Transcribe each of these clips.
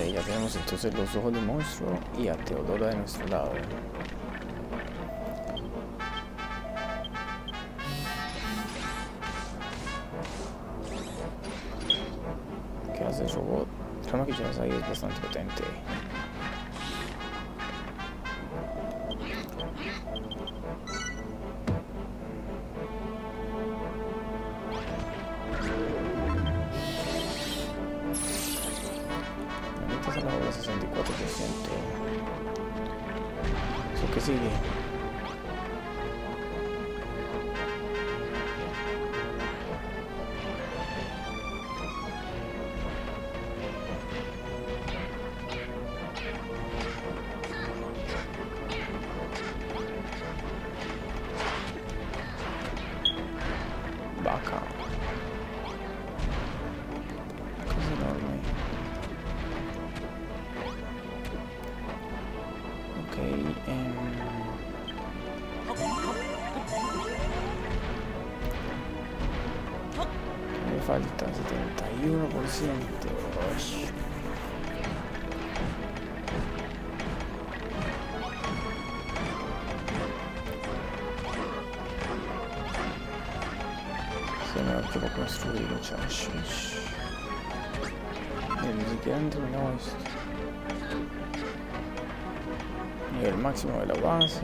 ya tenemos entonces los ojos de monstruo y a Teodora de nuestro lado. ¿Qué hace el robot? El arma que llevas ahí es bastante potente. Ahorita se la hora 64%. ¿Eso qué sigue? Vaca. Es enorme. Ok, me falta 71%. Uy. Que va a construir, muchachos. Ni siquiera han terminado esto. Nivel máximo de la base.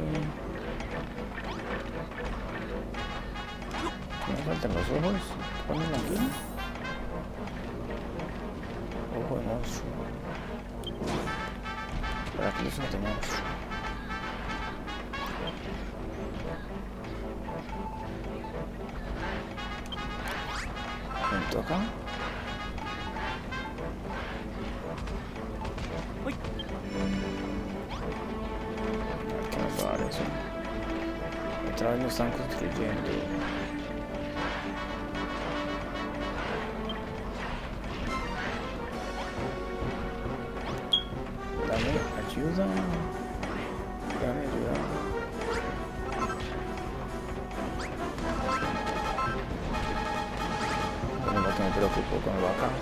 Me faltan los ojos. Ponen aquí. Ojo de monstruo. Para que los de monstruo. Acá. ¿Qué nos va a dar eso? Otra vez lo están construyendo. Dame ayuda. Dame ayuda. Me preocupo con el vaca.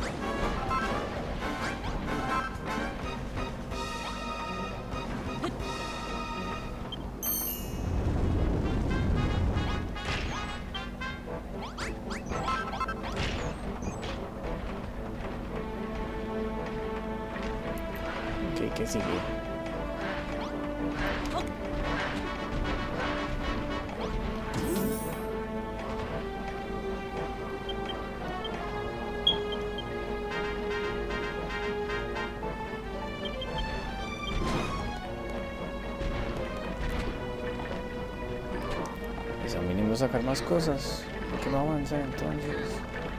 Ok, ¿qué sigue? Pues a mínimo sacar más cosas, porque no avanza entonces.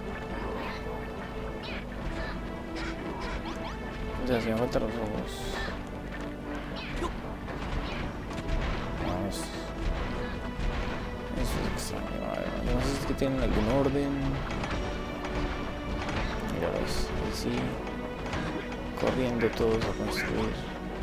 Ya hacían falta los ojos. No, eso es extraño. Además es que tienen algún orden. Mira, ves, así corriendo todos a construir.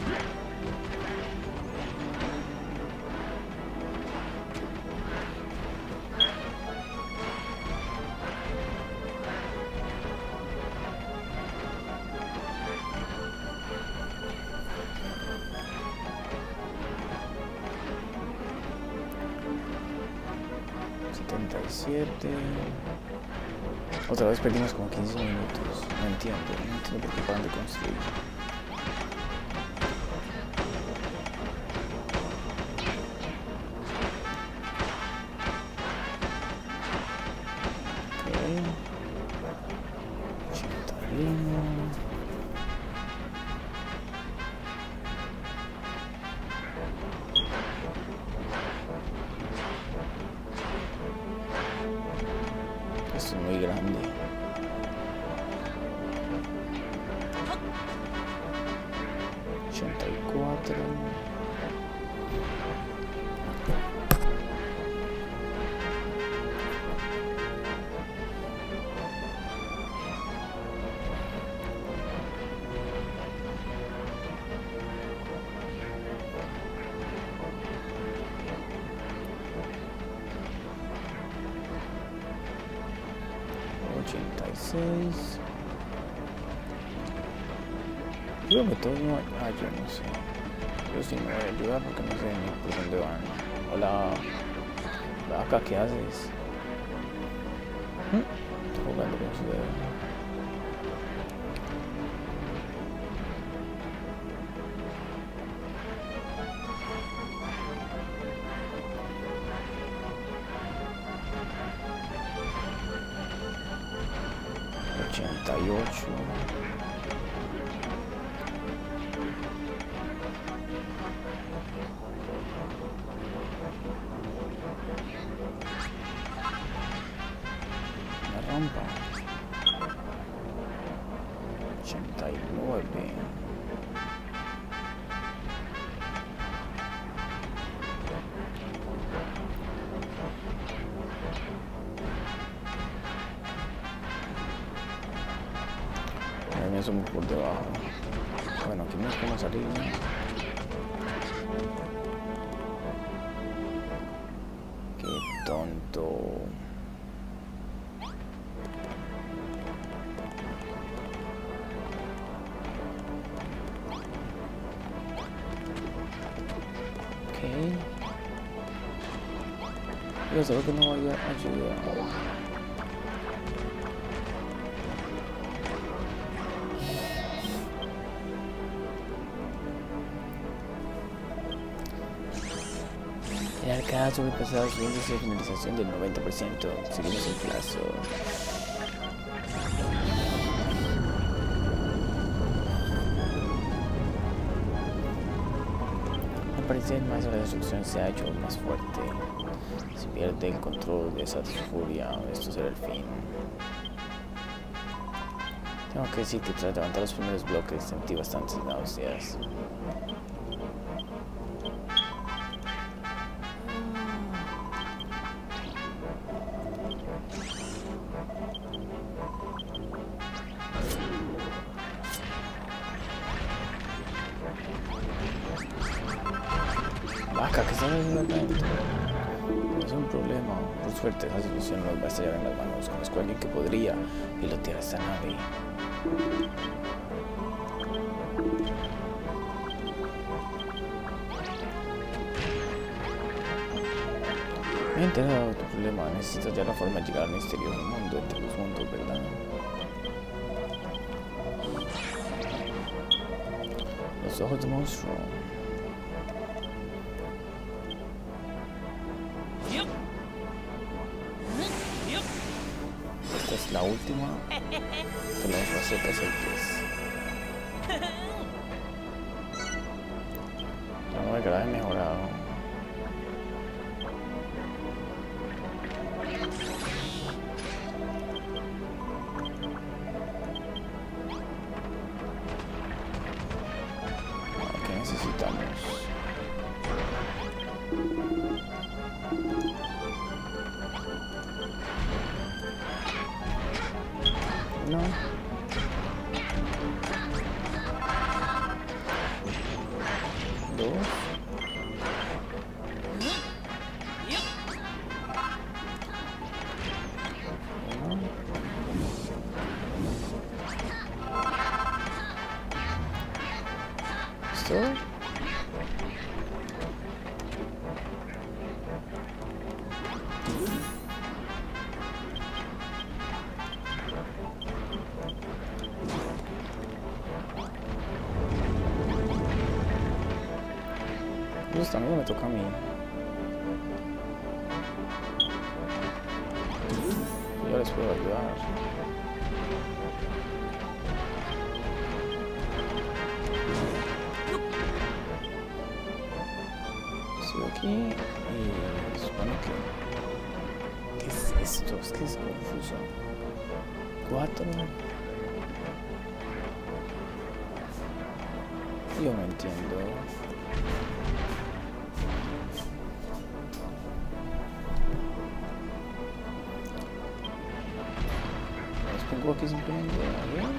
Otra vez perdimos como 15 minutos. No entiendo por qué paran de construir. Ok. 81. Esto es muy grande. Creo que todos no... Ah, yo no sé. Yo sí me voy a ayudar porque no sé ni por dónde van. Hola. Vaca, ¿qué haces? Está jugando con su dedo. La rampa. 89. Me sumo por debajo. Bueno, aquí no es como salir, ¿no? Qué tonto. Ok. Yo solo que no vaya a ayudar. El arcade ha sobrepasado su índice de finalización del 90%. Seguimos el plazo. Al parecer, el maestro de la destrucción se ha hecho más fuerte. Si pierde el control de esa furia, esto será el fin. Tengo que decir que tras levantar los primeros bloques sentí bastantes náuseas. Vaca, ¿qué estás haciendo acá dentro? Es un problema. Por suerte, esa solución nos va a estallar en las manos. Conozco a alguien que podría pilotear esta nave. Me he enterado de tu problema. Necesitas ya la forma de llegar al misterioso mundo entre los mundos, ¿verdad? Los ojos de monstruo. Esta es la última de las recetas aceites. No me grave mejorado. ¿Qué necesitamos? No. Dos. Uno. ¿Listo? Pues también me toca a mí. Yo les puedo ayudar. Sigo aquí y supone que... ¿Qué es esto? Es que es confuso. 4. Yo no entiendo. Pongo aquí simplemente bien.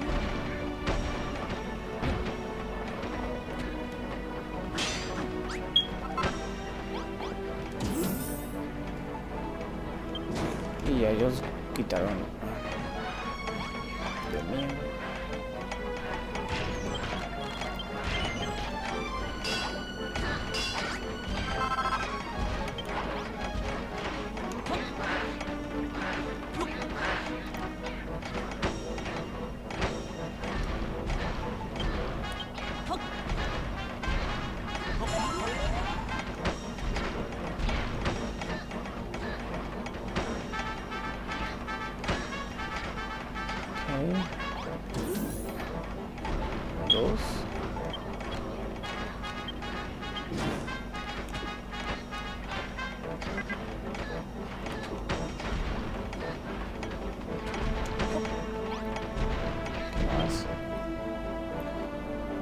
Y ellos quitaron. Dios mío.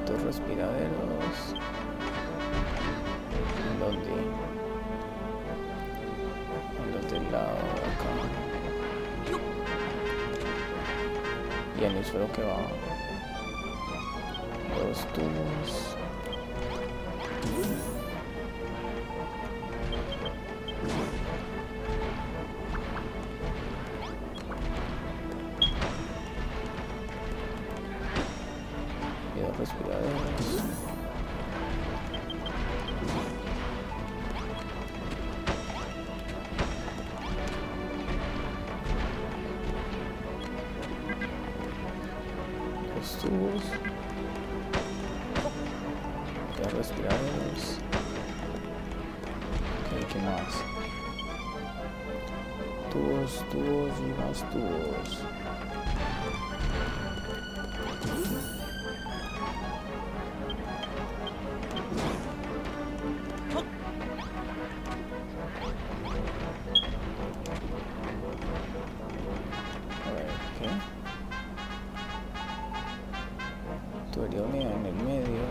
2 respiraderos. ¿Dónde? En los del lado de acá. Y en el suelo que va 2 tubos. Y 2 respiraderos. Tubos, ya respiraderos. Ok, ¿qué más? Tubos y más tubos. A ver, ¿qué? Tubería unida en el medio,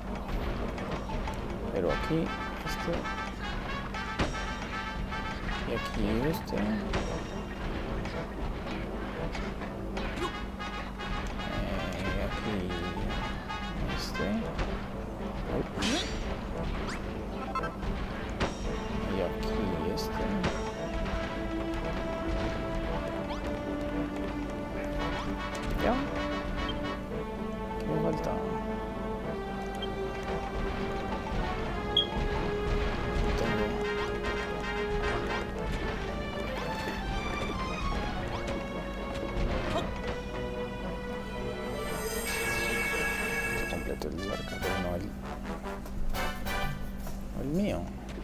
pero aquí este y aquí este, aquí este y aquí este. Ya. Me falta completo el barco, pero no el mío.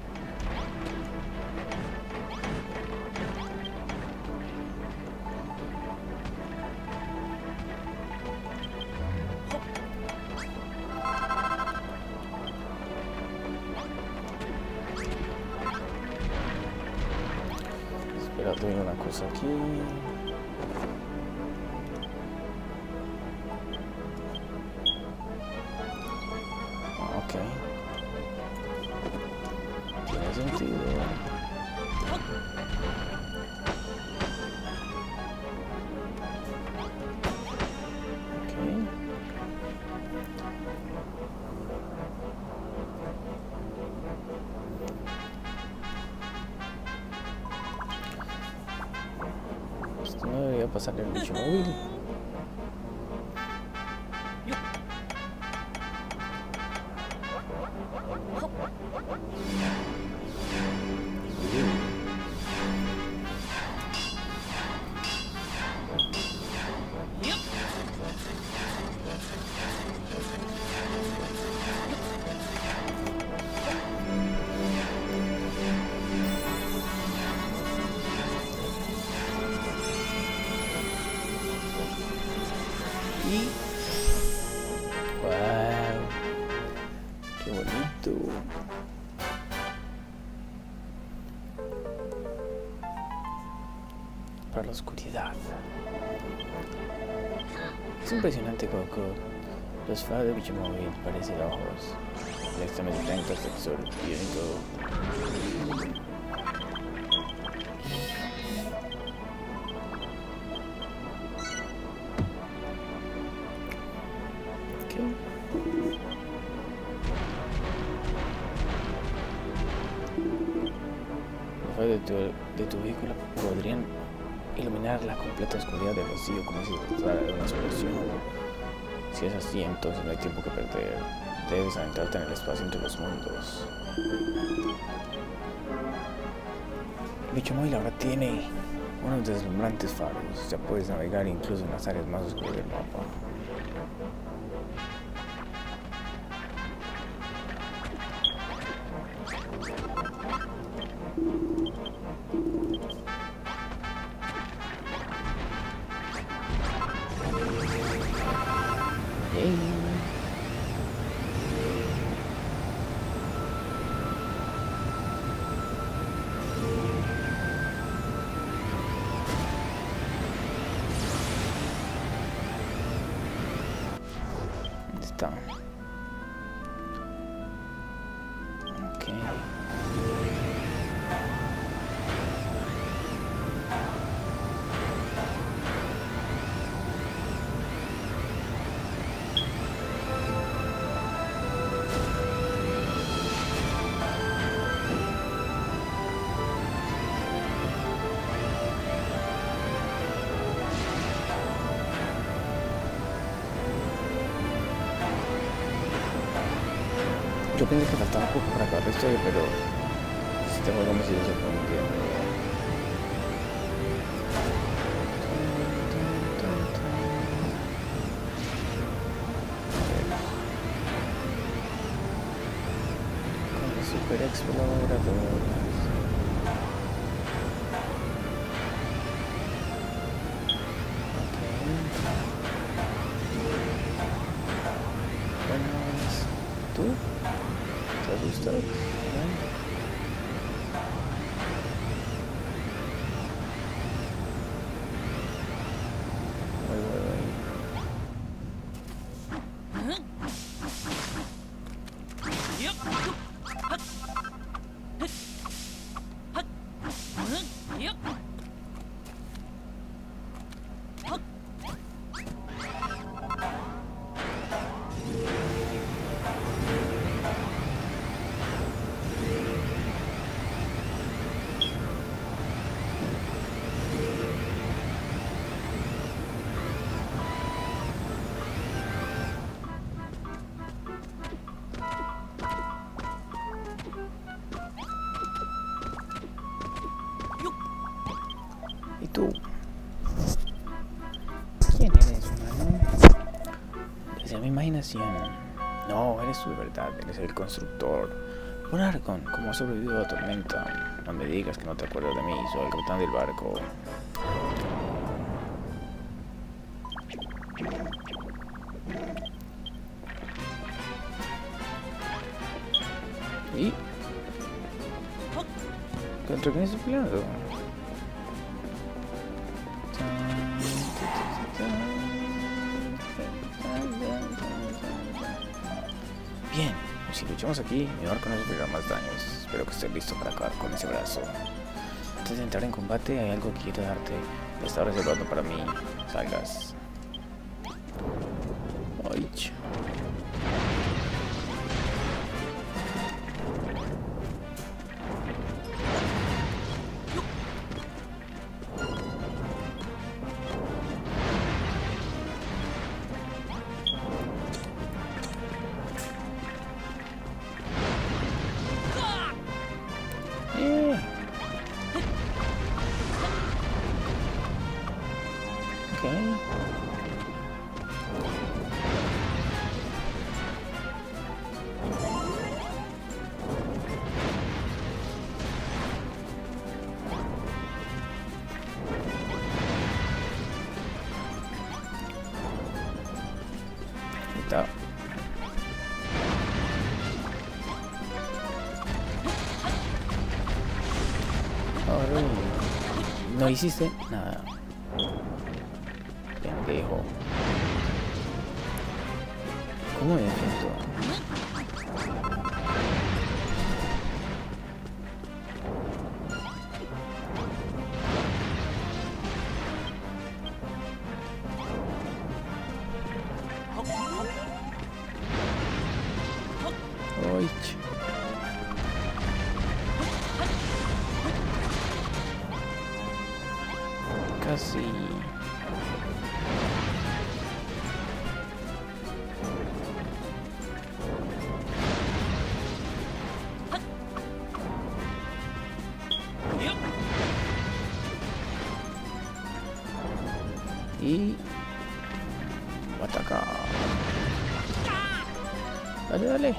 Tengo una cosa aquí. Ok. Tiene sentido. No debería pasar el bicho móvil. Wow, qué bonito. Para la oscuridad. Es impresionante como los faros de bicho móvil parecen ojos. El extremo de 30 textura biónico. De tu vehículo podrían iluminar la completa oscuridad del vacío como si se tratara de una explosión. Si es así, entonces no hay tiempo que perder. Debes adentrarte en el espacio entre los mundos. El bicho móvil ahora tiene unos deslumbrantes faros. Ya puedes navegar incluso en las áreas más oscuras del mapa. Está. Yo pensé que faltaba poco para acabar la historia, pero este juego me sigue sorprendiendo. Con super exploradoras. ¿Tú? ¿Te has gustado? ¿Y tú? ¿Quién eres, humano? Desde mi imaginación. No, eres tú de verdad, eres el constructor. Un Argon, ¿cómo has sobrevivido a la tormenta? No me digas que no te acuerdas de mí, soy el capitán del barco. ¿Y? ¿Contra quién estoy peleando? Bien, si luchamos aquí, mi barco no sufrirá más daños. Espero que estés listo para acabar con ese brazo. Antes de entrar en combate, hay algo que quiero darte. Está reservado para mí. Salgas. Ay, Vita. No hiciste nada. Pendejo. ¿Cómo me defiendo? Uy. Casi. Y ataca. Dale, dale.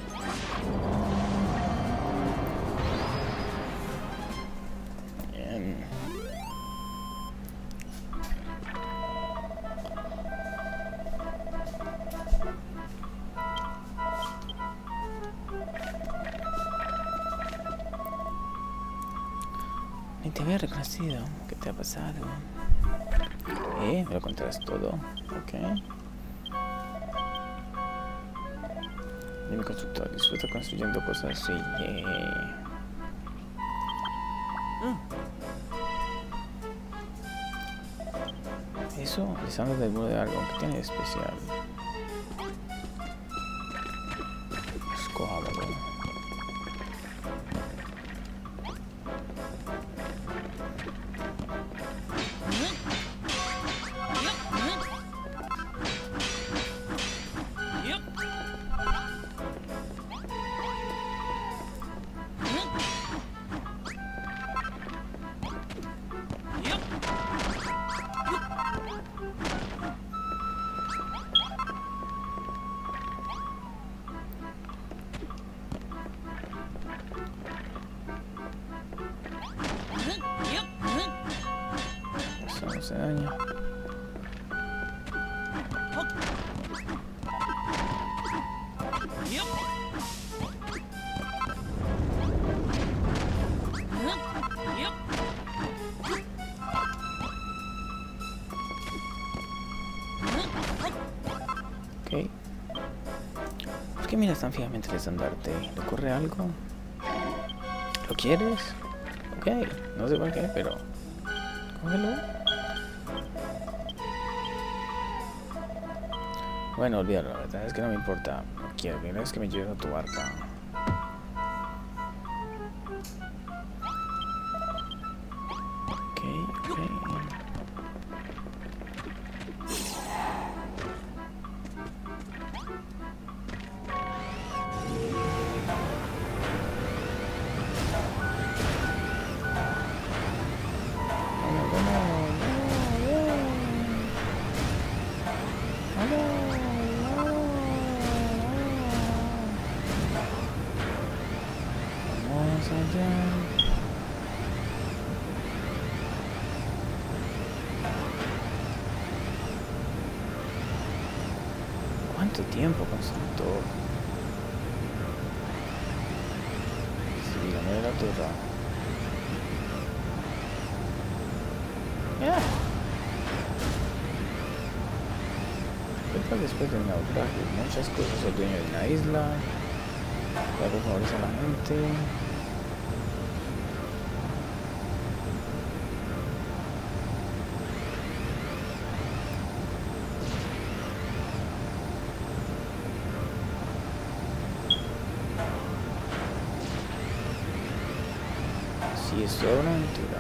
Bien. Ni te había reconocido. ¿Qué te ha pasado? ¿Me lo contarás todo? Ok. Mi constructor disfruta construyendo cosas así. Eso, lisando del muro de algo que tiene de especial. Escojámoslo. se daña. Ok. ¿Por qué miras tan fijamente el estandarte? ¿Le ocurre algo? ¿Lo quieres? Ok, no sé por qué, pero... cógelo. Bueno, olvídalo, la verdad es que no me importa. Quiero que me lleves a tu barca. Ok. ¿Cuánto tiempo, constructor? Sí, la nueva torre. Ya. Pero después del naufragio, muchas cosas. El dueño de la isla. Algo favorece a la gente. Sí, es toda una aventura.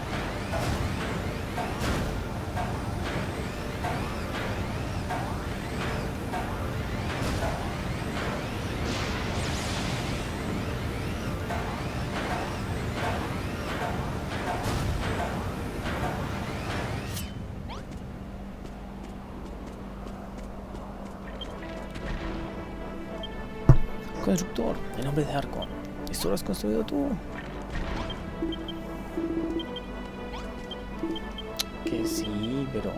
Constructor, en nombre de Arco. ¿Esto lo has construido tú? Que sí, pero...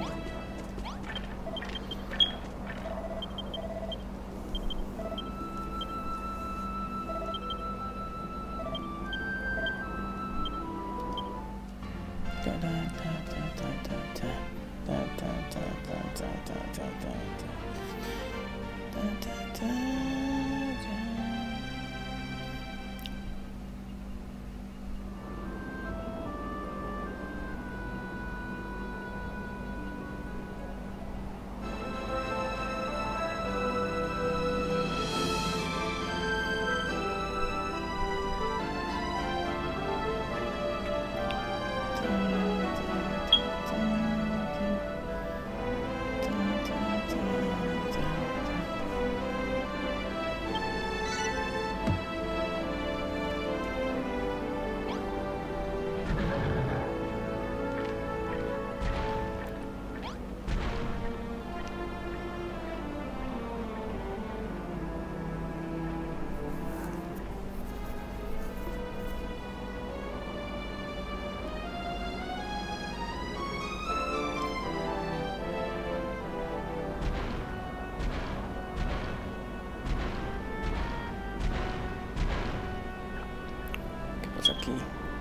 aquí.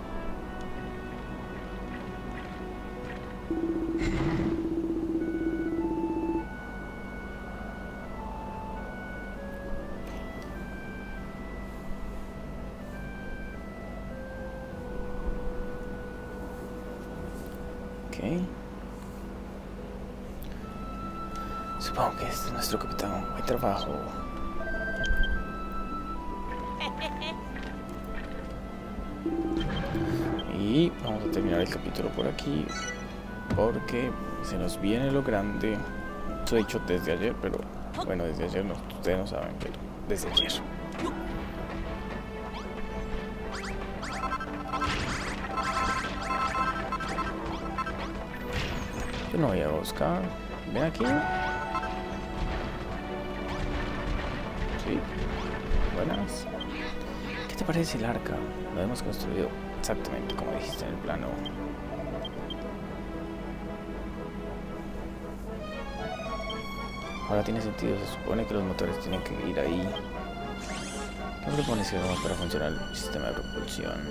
Ok. Supongo que este es nuestro capitán. Buen trabajo. Y vamos a terminar el capítulo por aquí, porque se nos viene lo grande. Esto he hecho desde ayer, pero bueno, desde ayer no, ustedes no saben, pero desde ayer. Yo no voy a buscar. Ven aquí. Sí. Buenas. ¿Qué te parece el arca? Lo hemos construido exactamente como dijiste en el plano. Ahora tiene sentido, se supone que los motores tienen que ir ahí. ¿Qué propone si vamos para funcionar el sistema de propulsión?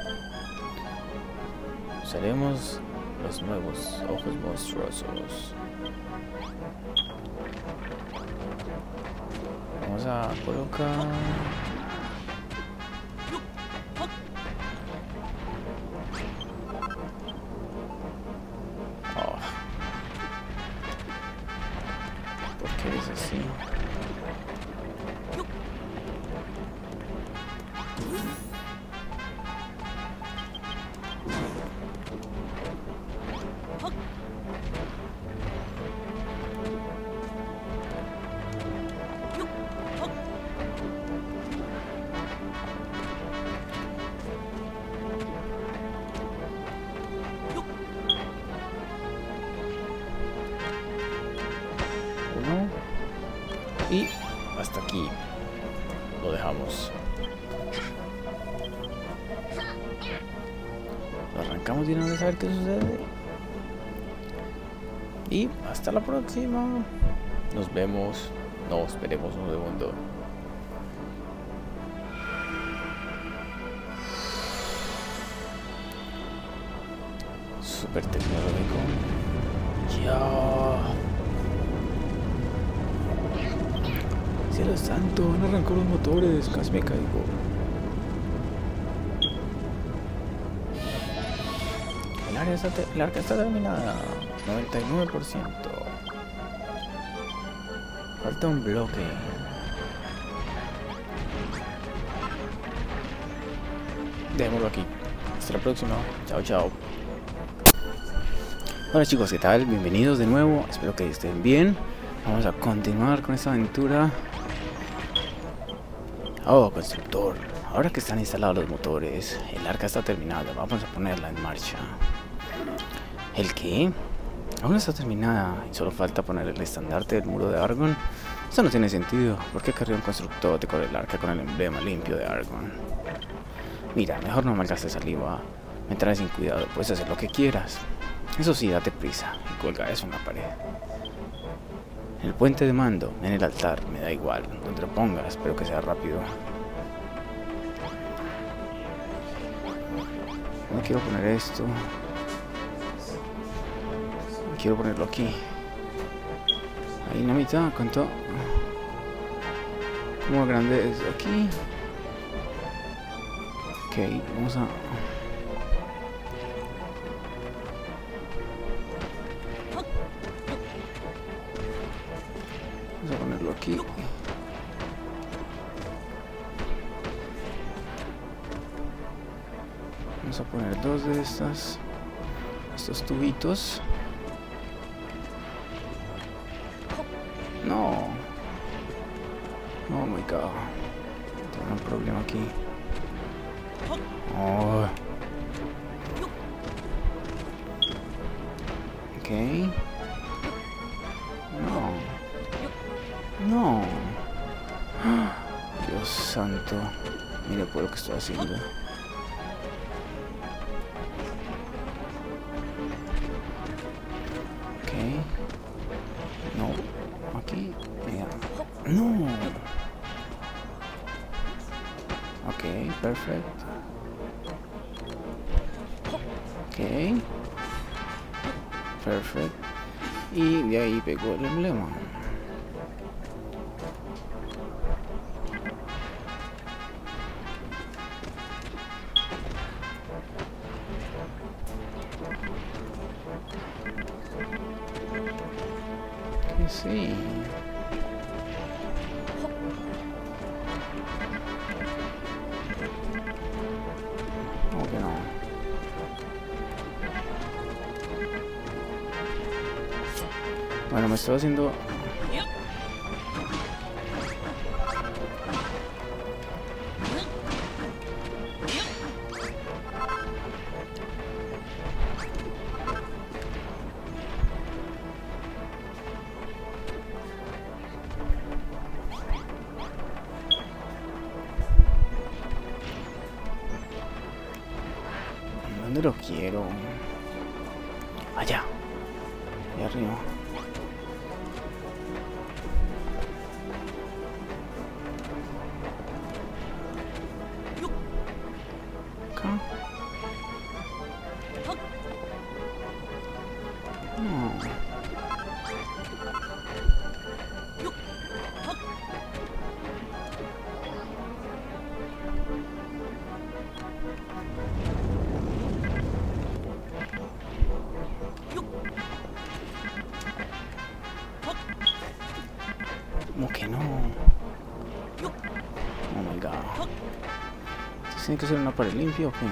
Usaremos los nuevos ojos monstruosos. Vamos a colocar... Oh. ¿Por qué es así? Y hasta aquí lo dejamos. Lo arrancamos de una vez a ver qué sucede. Y hasta la próxima. Nos vemos. No, esperemos un segundo. Súper tecnológico. Ya. Cielo santo, han arrancado los motores, casi me caigo. El arca está terminada, 99%. Falta un bloque. Dejémoslo aquí. Hasta la próxima. Chao, chao. Hola chicos, ¿qué tal? Bienvenidos de nuevo. Espero que estén bien. Vamos a continuar con esta aventura. Oh, constructor, ahora que están instalados los motores, el arca está terminada, vamos a ponerla en marcha. ¿El qué? Aún no está terminada y solo falta poner el estandarte del muro de Argon. Eso no tiene sentido. ¿Por qué querría un constructor con el arca con el emblema limpio de Argon? Mira, mejor no malgastes saliva. Me traes sin cuidado, puedes hacer lo que quieras. Eso sí, date prisa y cuelga eso en la pared. El puente de mando, en el altar, me da igual, donde lo pongas, espero que sea rápido. No quiero poner esto. Quiero ponerlo aquí. Ahí en la mitad, ¿cuánto? ¿Cómo grande es aquí? Ok, vamos a... Vamos a ponerlo aquí. Vamos a poner dos de estos tubitos. No. Oh my god. Tengo un problema aquí. Oh. Ok. No. Dios santo. Mire por lo que estoy haciendo. Ok. No. Aquí. Mira. No. Ok, perfecto. Ok. Perfecto. Y de ahí pegó el emblema. Sí. ¿Cómo que no? Bueno, me estoy haciendo... ¿Dónde lo quiero? Allá. Allá arriba. Oh my god. ¿Tiene que ser una pared limpia o qué?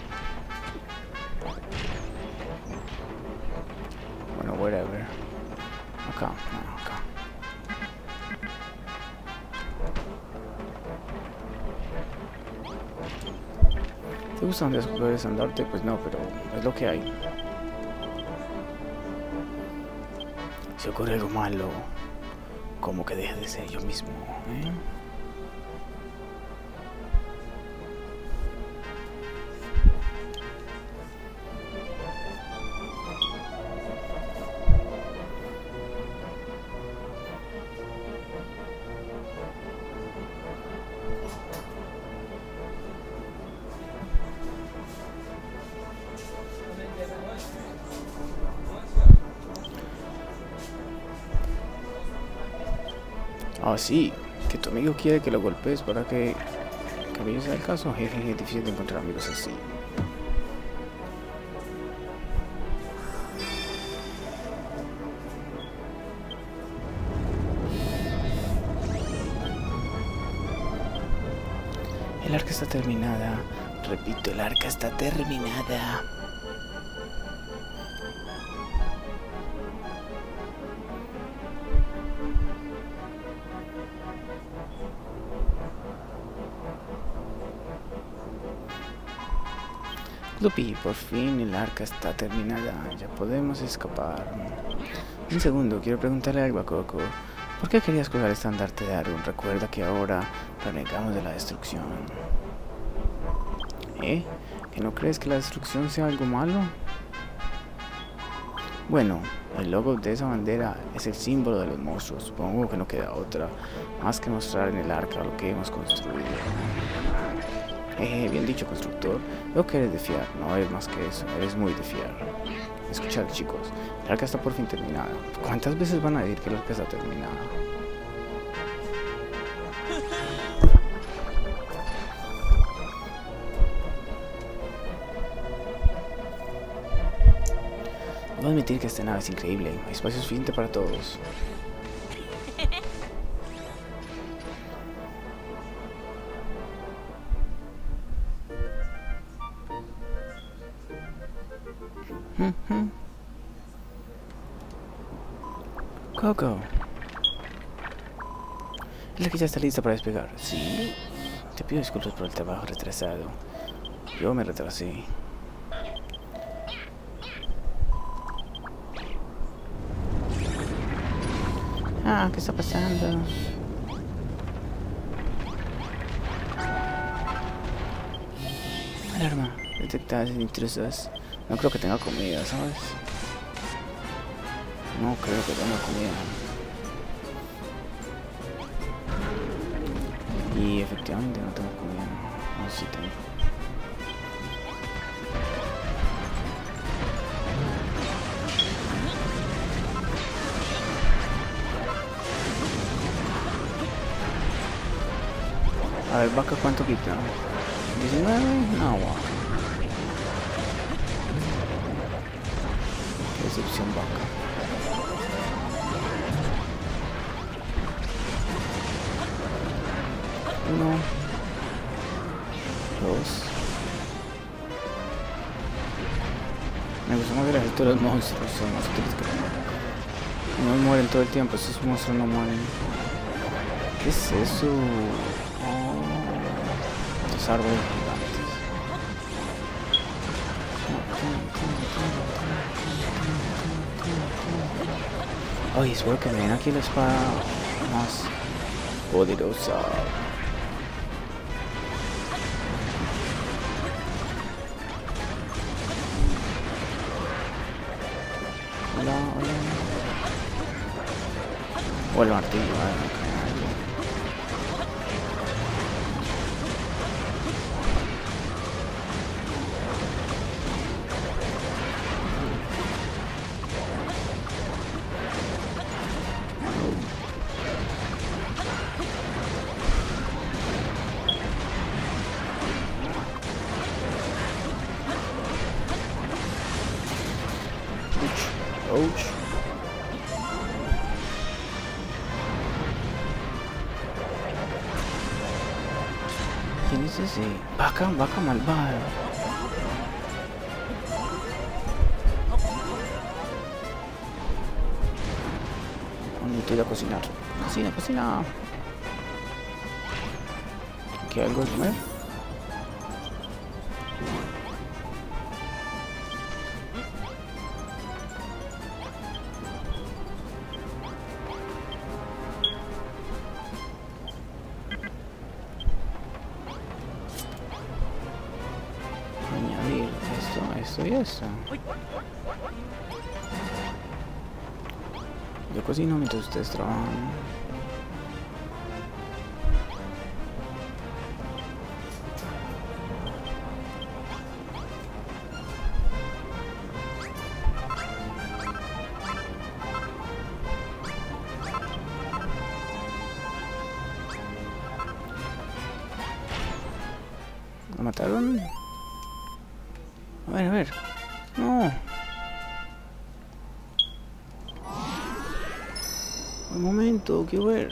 Bueno, whatever. Acá, acá. ¿Te gustan las colores andarte? Pues no, pero es lo que hay. Si ocurre algo malo, como que deje de ser yo mismo, ¿eh? Ah, sí, que tu amigo quiere que lo golpees para que aquello sea el caso. Jeje, es difícil de encontrar amigos así. El arca está terminada. Repito, el arca está terminada. Lupi, por fin el arca está terminada, ya podemos escapar. Un segundo, quiero preguntarle algo a Coco. ¿Por qué querías colgar el estandarte de Arun? Recuerda que ahora renegamos de la destrucción. ¿Eh? ¿Que no crees que la destrucción sea algo malo? Bueno, el logo de esa bandera es el símbolo de los monstruos. Supongo que no queda otra más que mostrar en el arca lo que hemos construido. Bien dicho, constructor. Veo que eres de fiar, no eres más que eso, eres muy de fiar. Escuchad, chicos, el arca está por fin terminada. ¿Cuántas veces van a decir que el arca está terminada? Debo admitir que esta nave es increíble, hay espacio suficiente para todos. Coco. Es la que ya está lista para despegar. ¿Sí? Te pido disculpas por el trabajo retrasado. Yo me retrasé. Ah, ¿qué está pasando? Alarma. Detectadas intrusas. No creo que tenga comida, ¿sabes? No creo que tenga comida. Y efectivamente no tengo comida. No sé si tengo. A ver, vaca, ¿cuánto quita? 19, no, wow. Qué decepción, vaca. Uno, dos. Me gusta más ver a todos los monstruos, son más tristes. No mueren todo el tiempo, esos monstruos no mueren. ¿Qué es eso? Oh, los árboles gigantes. Ay, espero que me den aquí la espada más poderosa. Hola, hola. O el martillo, ouch. ¿Quién es ese? Vaca malvada. Necesito ir a cocinar. Cocina. ¿Qué algo de comer? Añadir esto y esto. Yo cocino mientras ustedes trabajan. ¿Lo mataron? A ver. No. Un momento, quiero ver.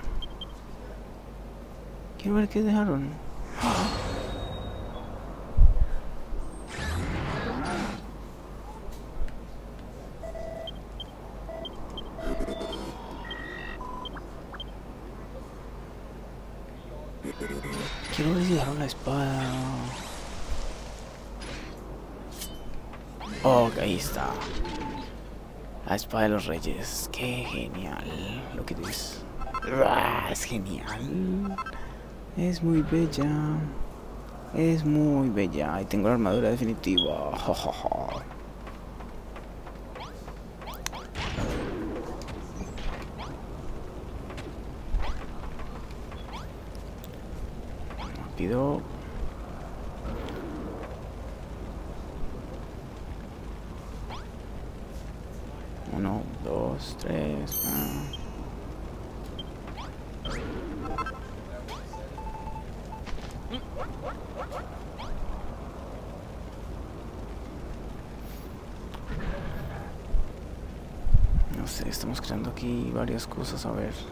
Qué dejaron. Quiero ver si dejaron la espada. Oh, ahí está. La espada de los reyes. Qué genial. Lo que dices. Es genial. Es muy bella. Y tengo la armadura definitiva. Pido. 1, 2, 3. No sé, estamos creando aquí varias cosas, a ver.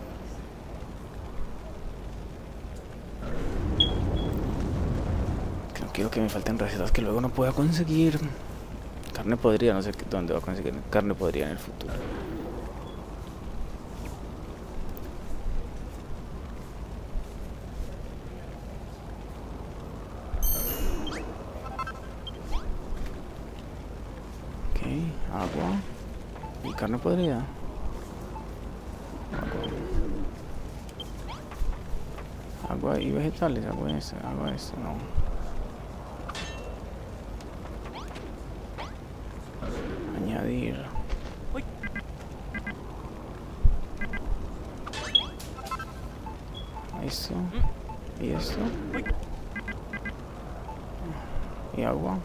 No quiero que me falten recetas que luego no pueda conseguir. Carne podría, no sé dónde va a conseguir carne podría en el futuro. Ok, agua y carne podrida. Agua y vegetales, agua esa, no. Añadir. Esto y esto y agua.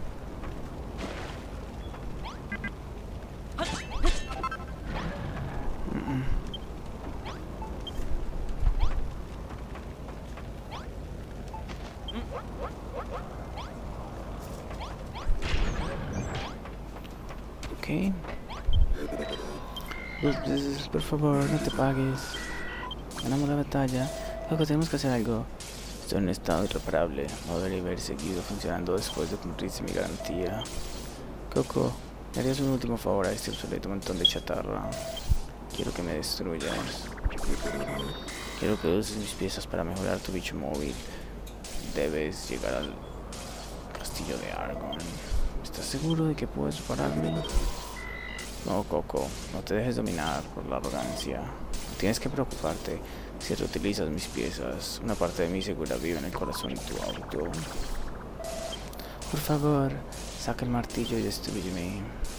Ok. Por favor, no te pagues. Ganamos la batalla. Luego tenemos que hacer algo. Estoy en un estado irreparable. No debería haber seguido funcionando después de cumplirse mi garantía. Coco, ¿me harías un último favor a este obsoleto montón de chatarra? Quiero que me destruyas. Quiero que uses mis piezas para mejorar tu bicho móvil. Debes llegar al castillo de Argon. ¿Estás seguro de que puedes repararme? No, Coco, no te dejes dominar por la arrogancia. No tienes que preocuparte si reutilizas mis piezas. Una parte de mí segura vive en el corazón de tu auto. Por favor, saca el martillo y destrúyeme.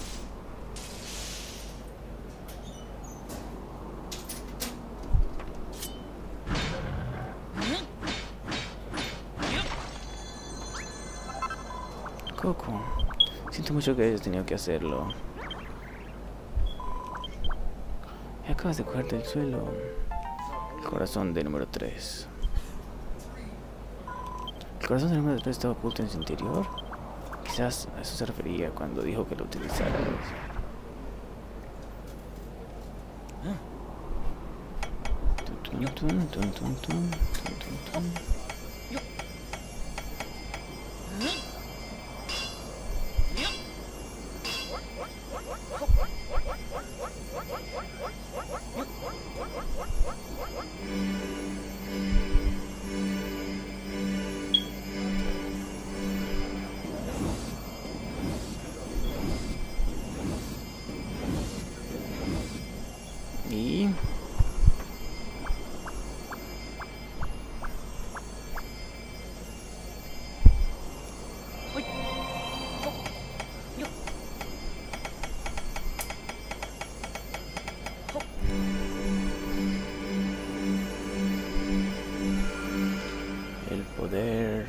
Coco, siento mucho que hayas tenido que hacerlo. Acabas de cogerte el suelo. El corazón de número 3. ¿El corazón de número 3 estaba oculto en su interior? Quizás a eso se refería cuando dijo que lo utilizaras.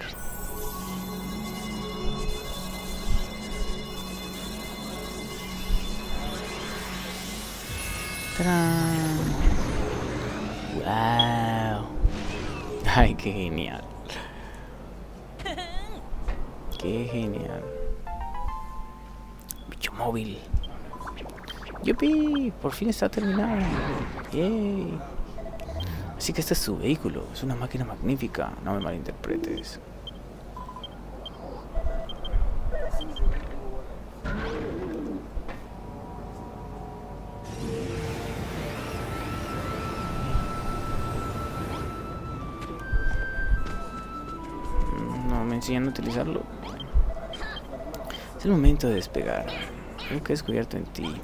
¡Tarán! ¡Wow! ¡Ay, qué genial! ¡Qué genial! ¡Bicho móvil! ¡Yupi! ¡Por fin está terminado! ¡Yay! Así que este es su vehículo. Es una máquina magnífica. No me malinterpretes. No me enseñan a utilizarlo. Es el momento de despegar. Creo que he descubierto en ti.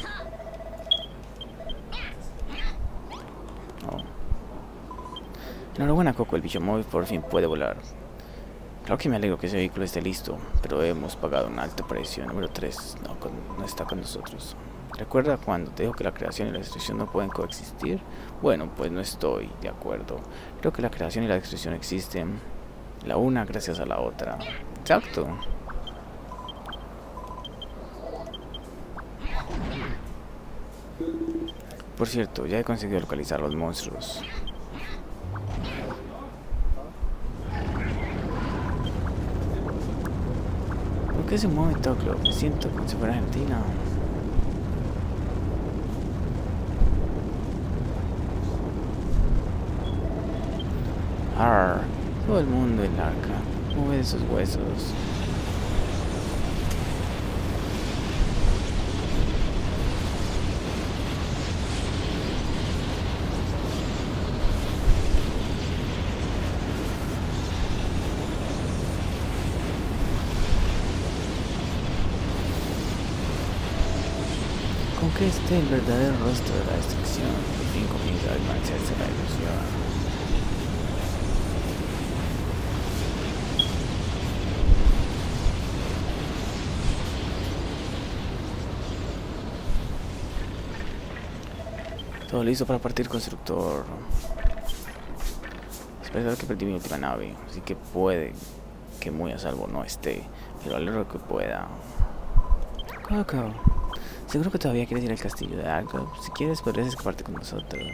Oh. Enhorabuena, Coco. El bicho móvil por fin puede volar. Claro que me alegro que ese vehículo esté listo, pero hemos pagado un alto precio. Número 3 no está con nosotros. ¿Recuerda cuando te dijo que la creación y la destrucción no pueden coexistir? Bueno, pues no estoy de acuerdo. Creo que la creación y la destrucción existen, la una gracias a la otra. Exacto. Por cierto, ya he conseguido localizar los monstruos. ¿Por qué se mueve Toclo? Me siento como si fuera Argentina. Arr, todo el mundo en la arca. Mueve esos huesos. Con que esté el verdadero rostro de la destrucción, por fin comienza a desvanecerse la ilusión. Todo listo para partir, constructor. Es verdad que perdí mi última nave, así que puede que muy a salvo no esté, pero haré lo que pueda. Coco, seguro que todavía quieres ir al castillo de algo. Si quieres podrías escaparte con nosotros.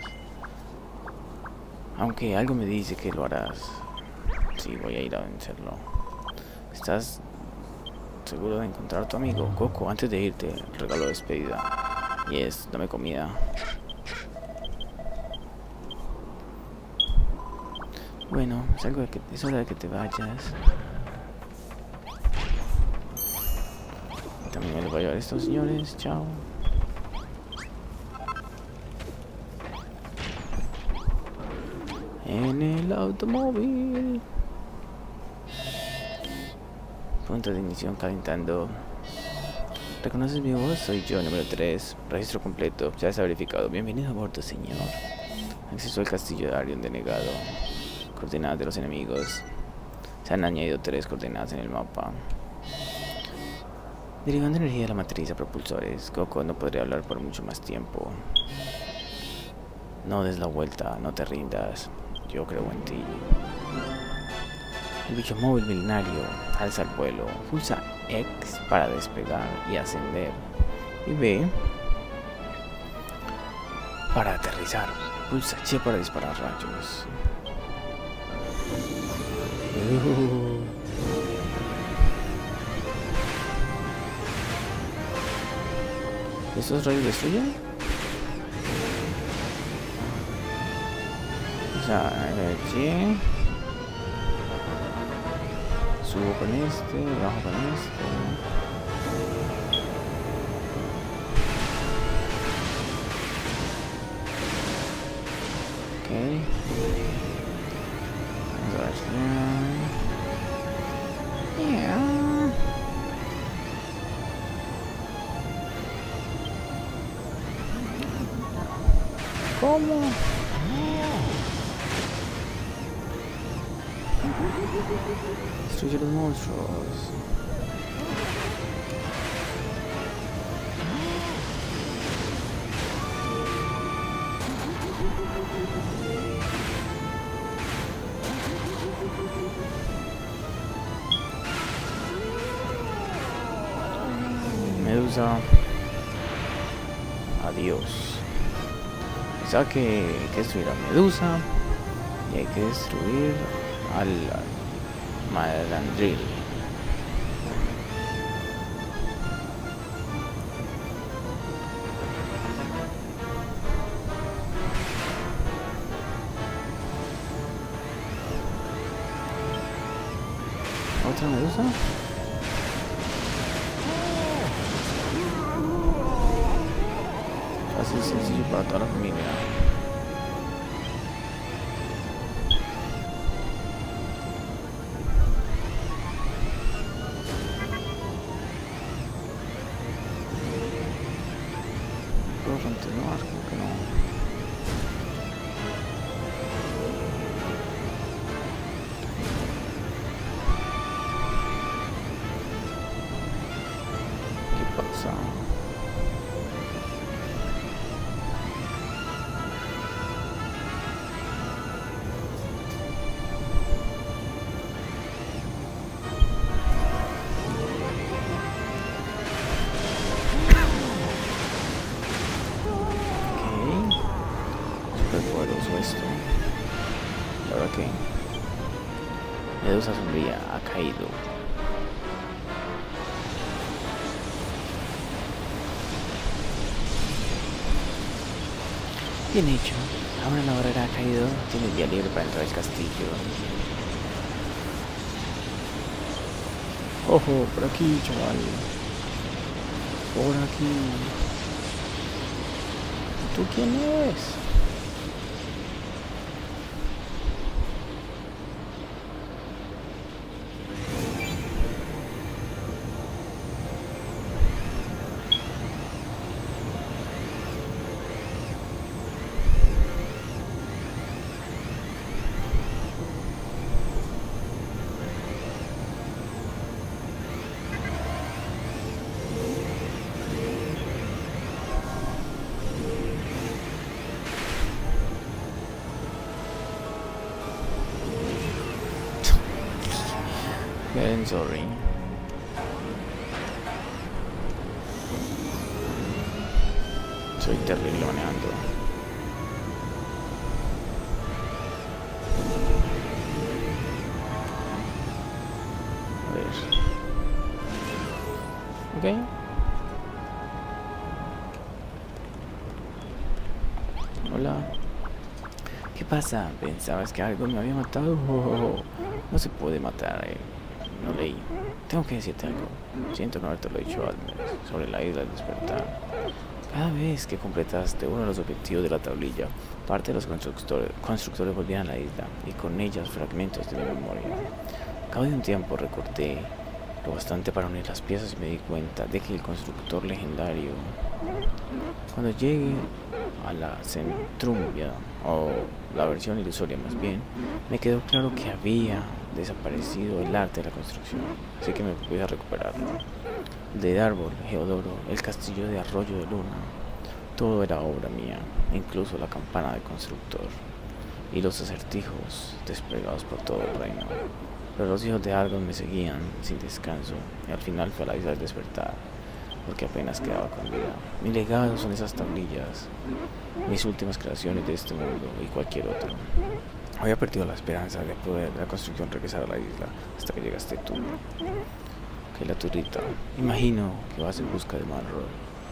Aunque algo me dice que lo harás. Sí, voy a ir a vencerlo. ¿Estás seguro de encontrar a tu amigo? Coco, antes de irte, regalo de despedida. Yes, dame comida. Bueno, es hora de que te vayas. También me les voy a llevar a estos señores. Chao. En el automóvil. Punto de ignición calentando. ¿Reconoces mi voz? Soy yo, número 3. Registro completo. Ya está verificado. Bienvenido a bordo, señor. Acceso al castillo de Arion denegado. Coordenadas de los enemigos. Se han añadido 3 coordenadas en el mapa. Derivando energía de la matriz a propulsores. Coco no podría hablar por mucho más tiempo. No des la vuelta, no te rindas. Yo creo en ti. El bicho móvil milenario alza el vuelo. Pulsa X para despegar y ascender. Y B para aterrizar. Pulsa Y para disparar rayos. ¿Estos rayos destruyen? O sea, Y. Subo con este, bajo con este. Ok. Vamos a ver. ¿Cómo? Destruye los monstruos. medusa. Adiós. Pensaba que hay que destruir a Medusa y hay que destruir al malandril. ¿Otra medusa? Fácil, sencillo para toda la familia. ¿Puedo continuar? Creo que no. ¿Qué pasa? Esto. La verdad que Medusa sombría ha caído. Bien hecho. Ahora la barrera ha caído. Tienes vía libre para entrar al castillo. Ojo, por aquí, chaval. Por aquí. ¿Tú quién eres? I'm sorry. Soy terrible manejando. A ver. Ok. Hola. ¿Qué pasa? ¿Pensabas que algo me había matado? No se puede matar, No leí. Tengo que decirte algo. Siento no haberte lo dicho antes sobre la isla del despertar. Cada vez que completaste uno de los objetivos de la tablilla, parte de los constructores volvían a la isla y con ellas fragmentos de mi memoria. Al cabo de un tiempo recordé lo bastante para unir las piezas y me di cuenta de que el constructor legendario, cuando llegue a la centrumbia, o la versión ilusoria más bien, me quedó claro que había desaparecido el arte de la construcción, así que me pude recuperarlo. Del árbol, Geodoro, el castillo de Arroyo de Luna, todo era obra mía, incluso la campana de constructor y los acertijos desplegados por todo el reino. Pero los hijos de Algon me seguían sin descanso y al final fue a la isla del despertar, porque apenas quedaba con vida. Mi legado son esas tablillas, mis últimas creaciones de este mundo y cualquier otro. Había perdido la esperanza de poder la construcción regresar a la isla hasta que llegaste tú. Que la turita. Imagino que vas en busca de Marrow.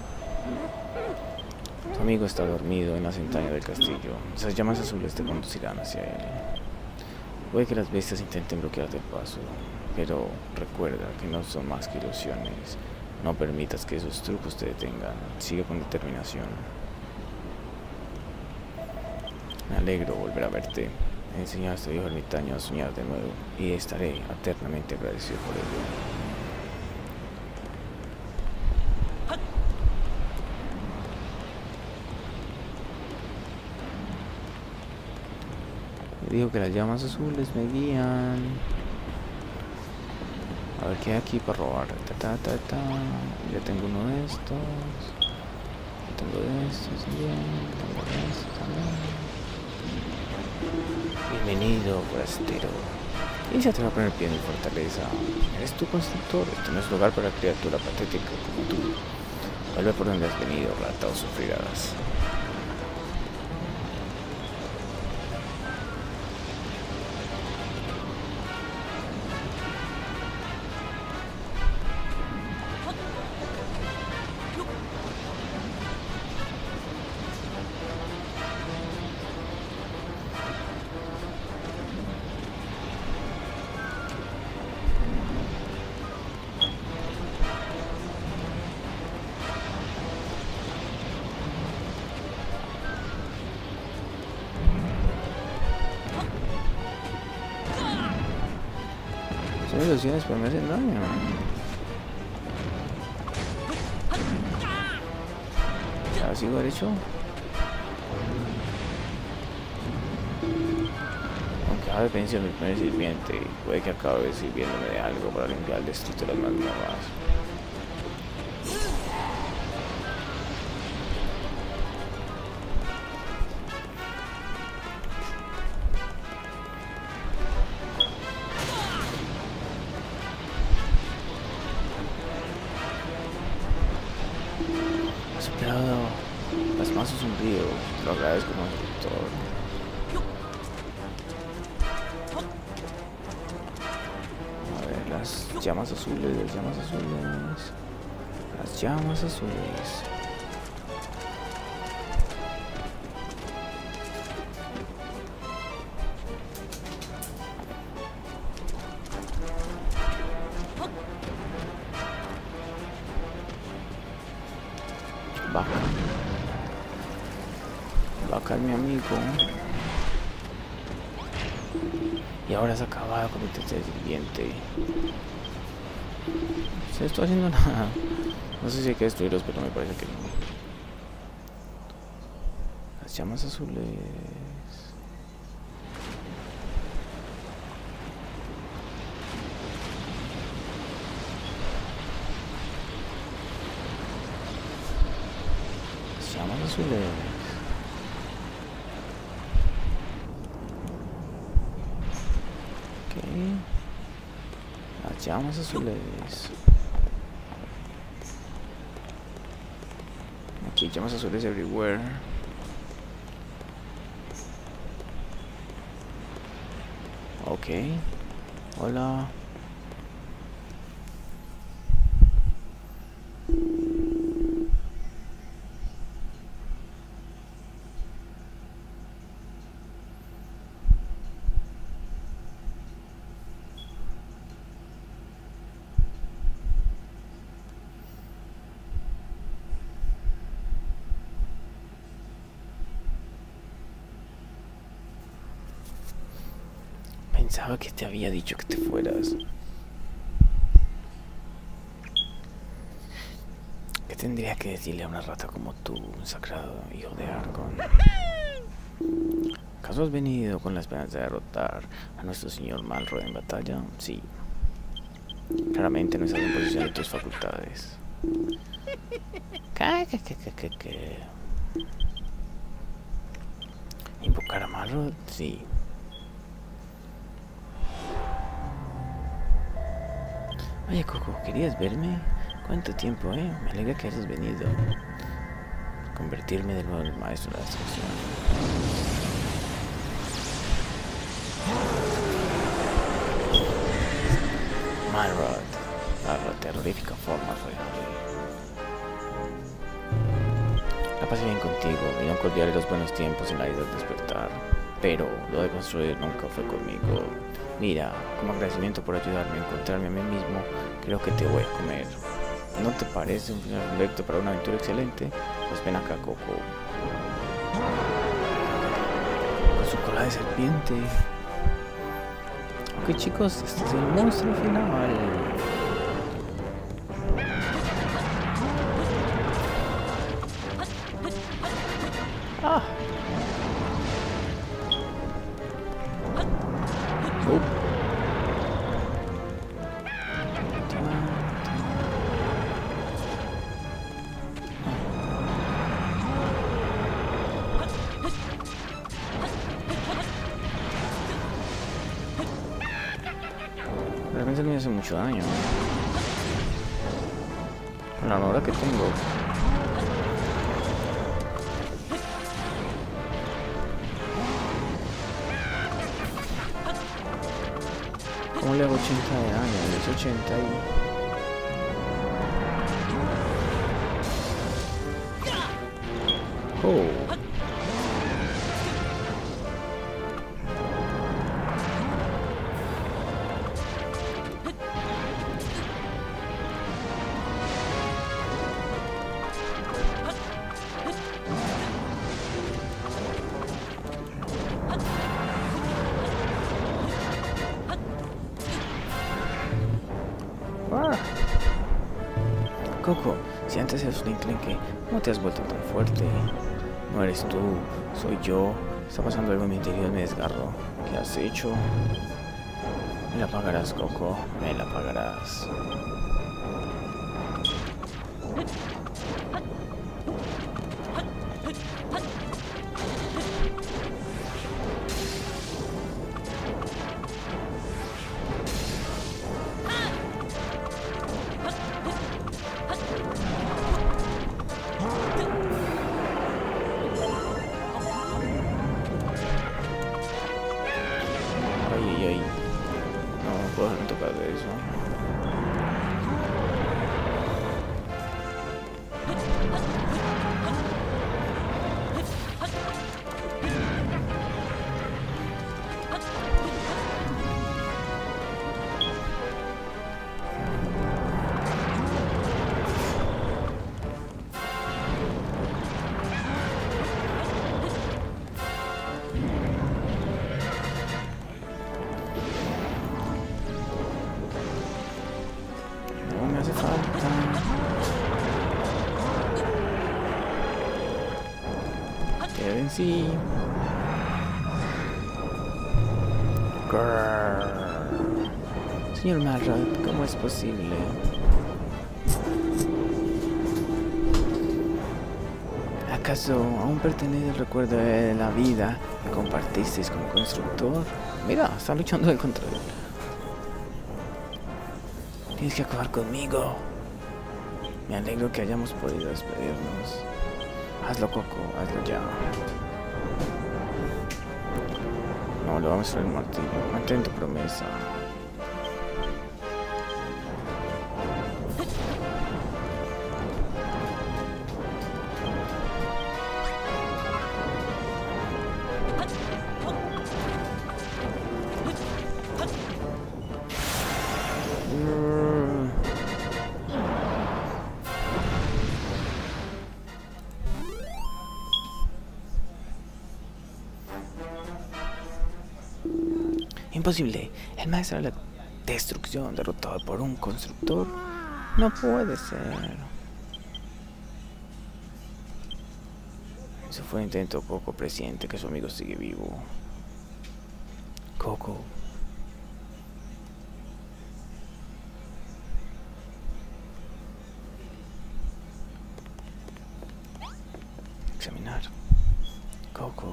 Tu amigo está dormido en la entrañas del castillo. Esas llamas azules te conducirán hacia él. Puede que las bestias intenten bloquearte el paso, pero recuerda que no son más que ilusiones. No permitas que esos trucos te detengan. Sigue con determinación. Me alegro volver a verte. Me enseñaste, viejo ermitaño, a soñar de nuevo y estaré eternamente agradecido por ello. Me dijo que las llamas azules me guían. A ver qué hay aquí para robar. Ya tengo uno de estos. Tengo de estos también. Tengo de estos también. Bienvenido, forastero. Y se te va a poner pie en mi fortaleza. Eres tu constructor. Este no es lugar para criatura patética como tú. Vuelve por donde has venido, rata, o sufrirás. Son ilusiones, pero me hacen daño. ¿Ya sigo derecho? Aunque acabe de vencer mi primer sirviente, puede que acabe sirviéndome de algo para limpiar el distrito de las más nuevas. Las masas sonrío, lo agradezco como instructor. A ver, las llamas azules, las llamas azules. Las llamas azules. Vaca es mi amigo. Y ahora has acabado con mi tercer sirviente. No estoy haciendo nada. No sé si hay que destruirlos, pero me parece que no. Las llamas azules. Las llamas azules. Las llamas azules. Aquí llamas azules everywhere. Ok. Hola. Pensaba que te había dicho que te fueras. ¿Qué tendría que decirle a una rata como tú, un sagrado hijo de Argon? ¿Acaso has venido con la esperanza de derrotar a nuestro señor Malrod en batalla? Sí. Claramente no estás en posición de tus facultades. ¿Qué? ¿Invocar a Malrod? Sí. Oye, Coco, ¿querías verme? ¿Cuánto tiempo, eh? Me alegra que hayas venido. Convertirme de nuevo en el maestro de la destrucción. Malrod, la terrorífica forma real. La pasé bien contigo y nunca olvidaré los buenos tiempos en la isla del despertar. Pero lo de construir nunca fue conmigo. Mira, como agradecimiento por ayudarme a encontrarme a mí mismo, creo que te voy a comer. ¿No te parece un final perfecto para una aventura excelente? Pues ven acá, Coco. Con su cola de serpiente. Ok, chicos, este es el monstruo final. Ah. Realmente me hace mucho daño. Con la armadura que tengo. ¿Cómo le hago 80 de daño? Es 80 y... Oh. Coco, si antes eras un enclenque, ¿cómo te has vuelto tan fuerte? No eres tú, soy yo. Está pasando algo en mi interior, me desgarro. ¿Qué has hecho? Me la pagarás, Coco, me la pagarás. No puedo tocar de eso. Sí. Grrr. Señor Malrad, ¿cómo es posible? ¿Acaso aún pertenece el recuerdo de la vida que compartisteis como constructor? Mira, está luchando contra él. Tienes que acabar conmigo. Me alegro que hayamos podido despedirnos. Hazlo, Coco, hazlo ya. No, le vamos a hacer el martillo. Mantén tu promesa. Imposible. El maestro de la destrucción derrotado por un constructor. No puede ser. Eso fue un intento, Coco. Presiente que su amigo sigue vivo. Coco. Examinar. Coco.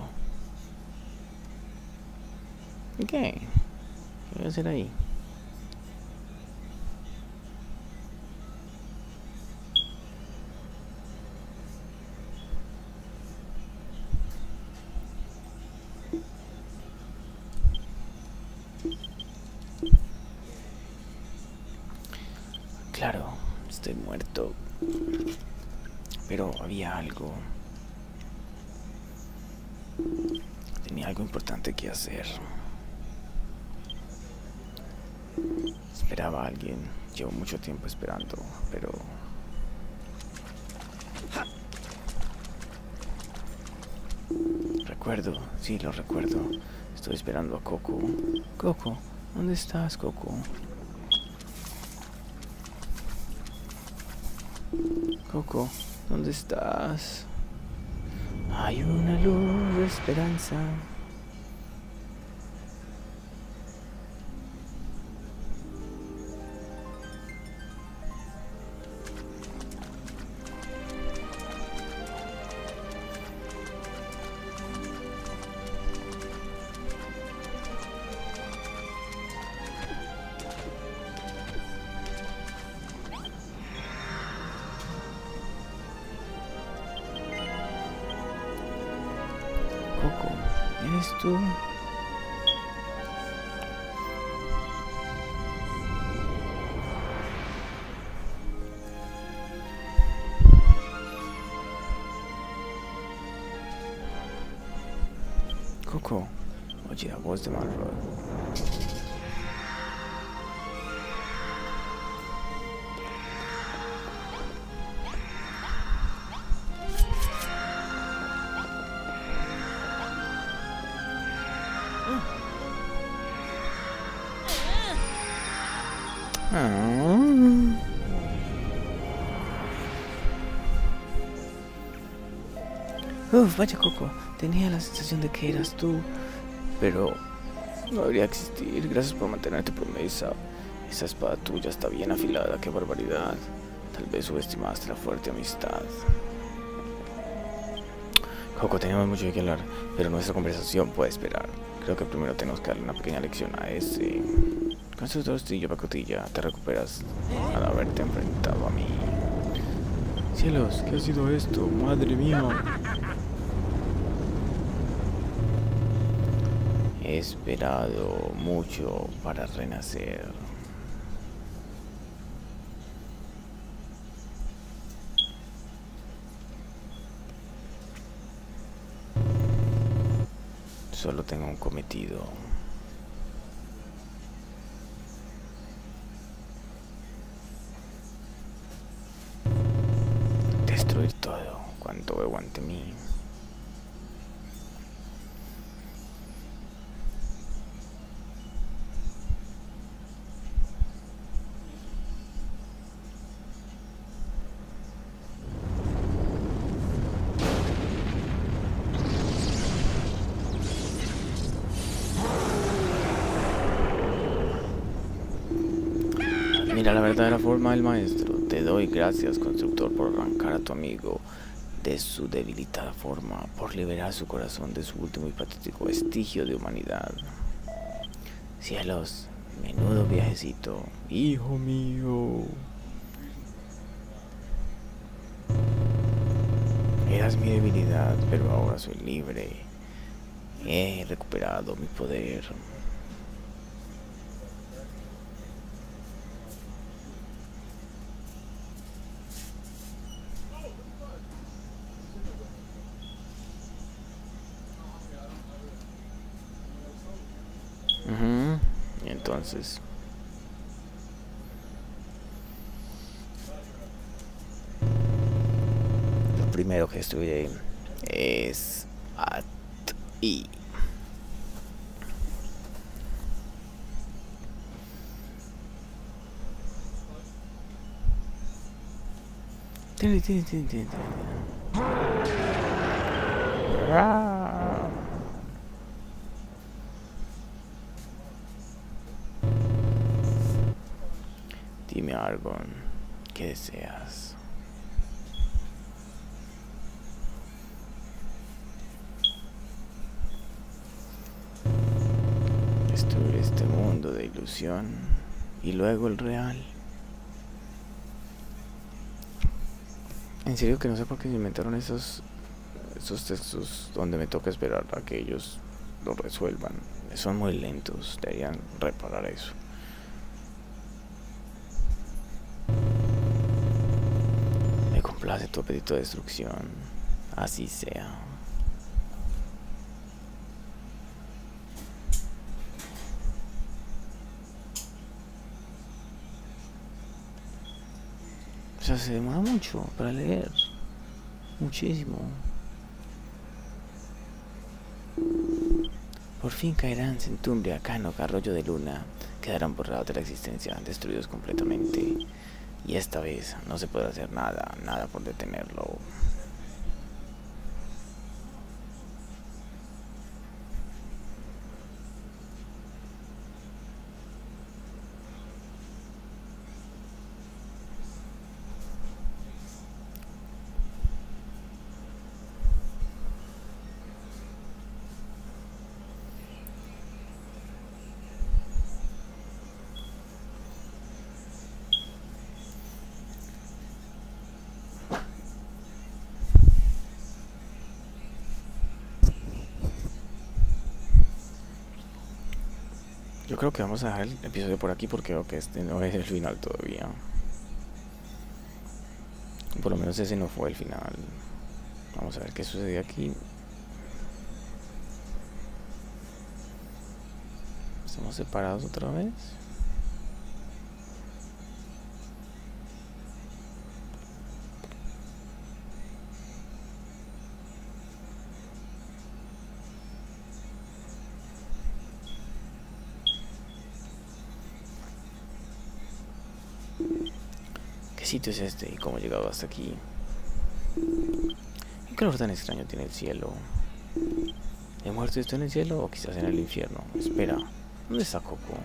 ¿Qué? ¿Qué voy a hacer ahí? Claro, estoy muerto. Pero había algo. Tenía algo importante que hacer. Esperaba a alguien. Llevo mucho tiempo esperando, pero... Recuerdo, sí, lo recuerdo. Estoy esperando a Coco. Coco, ¿dónde estás, Coco? Coco, ¿dónde estás? Hay una luz de esperanza. Coco, ¿eres tú? Coco, oye la voz de Malrod. Vaya Coco, tenía la sensación de que eras tú, pero no debería existir. Gracias por mantener tu promesa. Esa espada tuya está bien afilada, qué barbaridad. Tal vez subestimaste la fuerte amistad. Coco, teníamos mucho que hablar, pero nuestra conversación puede esperar. Creo que primero tenemos que darle una pequeña lección a ese. Con su tostillo pacotilla te recuperas al haberte enfrentado a mí. Cielos, ¿qué ha sido esto? Madre mía. He esperado mucho para renacer. Solo tengo un cometido. Destruir todo cuanto veo ante mí. Mira la verdadera forma del maestro. Te doy gracias, constructor, por arrancar a tu amigo de su debilitada forma, por liberar su corazón de su último y patético vestigio de humanidad. Cielos, menudo viajecito, hijo mío. Eras mi debilidad, pero ahora soy libre. He recuperado mi poder. Y entonces lo primero que estudié es at y dime, Argon, ¿qué deseas? Destruir este mundo de ilusión y luego el real. En serio que no sé por qué se inventaron esos textos donde me toca esperar a que ellos lo resuelvan. Son muy lentos, deberían reparar eso. Me complace tu apetito de destrucción, así sea. O sea, se demora mucho para leer. Muchísimo. Por fin caerán Centumbria, Canoc, Arroyo de Luna. Quedarán borrados de la existencia, destruidos completamente. Y esta vez no se podrá hacer nada por detenerlo. Yo creo que vamos a dejar el episodio por aquí porque creo que este no es el final todavía. Por lo menos ese no fue el final. Vamos a ver qué sucede aquí. Estamos separados otra vez. ¿Qué sitio es este y cómo he llegado hasta aquí? ¿Qué color tan extraño tiene el cielo? ¿He muerto y estoy en el cielo o quizás en el infierno? Espera, ¿dónde está Coco?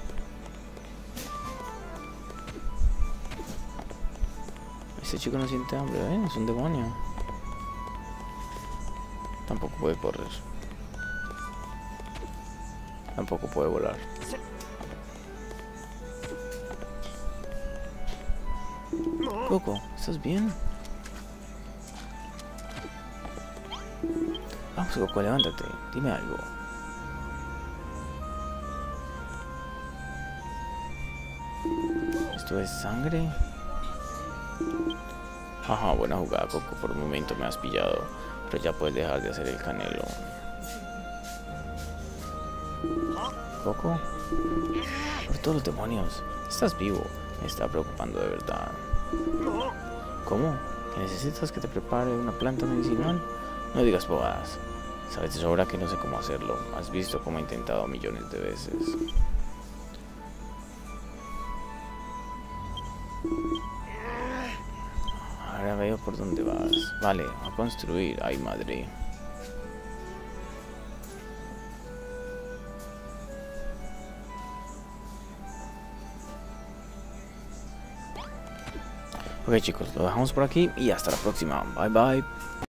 Este chico no siente hambre, ¿eh? Es un demonio. Tampoco puede correr. Tampoco puede volar. Coco, ¿estás bien? Vamos, Coco, levántate. Dime algo. ¿Esto es sangre? Ajá, buena jugada, Coco. Por un momento me has pillado. Pero ya puedes dejar de hacer el canelo. ¿Coco? Por todos los demonios. Estás vivo. Me está preocupando de verdad. ¿Cómo? ¿Que necesitas que te prepare una planta medicinal? No digas bobadas. Sabes de sobra que no sé cómo hacerlo. Has visto cómo he intentado millones de veces. Ahora veo por dónde vas. Vale, a construir. Ay, madre. Ok, chicos, lo dejamos por aquí y hasta la próxima. Bye bye.